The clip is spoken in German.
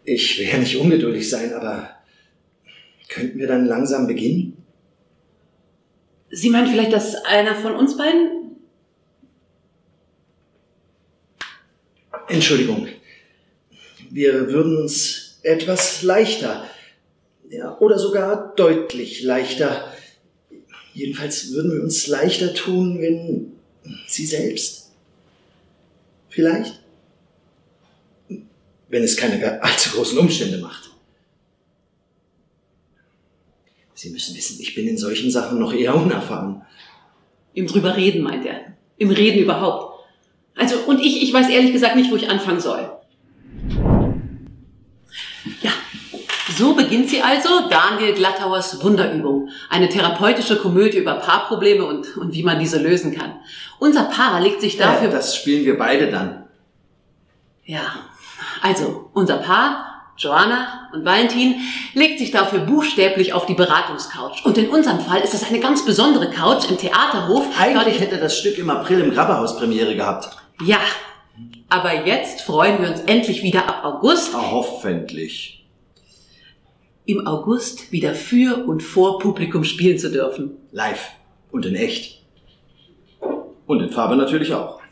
Ich will ja nicht ungeduldig sein, aber könnten wir dann langsam beginnen? Sie meinen vielleicht, dass einer von uns beiden... Entschuldigung. Wir würden uns etwas leichter, ja, oder sogar deutlich leichter, jedenfalls würden wir uns leichter tun, wenn Sie selbst, vielleicht, wenn es keine allzu großen Umstände macht. Sie müssen wissen, ich bin in solchen Sachen noch eher unerfahren. Im drüber reden, meint er. Im Reden überhaupt. Also, und ich weiß ehrlich gesagt nicht, wo ich anfangen soll. Ja, so beginnt sie also, Daniel Glattauers Wunderübung. Eine therapeutische Komödie über Paarprobleme und wie man diese lösen kann. Unser Paar legt sich dafür... Ja, das spielen wir beide dann. Ja, also, unser Paar... Joanna und Valentin legt sich dafür buchstäblich auf die Beratungscouch. Und in unserem Fall ist das eine ganz besondere Couch im Theaterhof. Eigentlich hätte das Stück im April im Grabberhaus Premiere gehabt. Ja, aber jetzt freuen wir uns endlich wieder ab August. Hoffentlich. Im August wieder für und vor Publikum spielen zu dürfen. Live und in echt. Und in Farbe natürlich auch.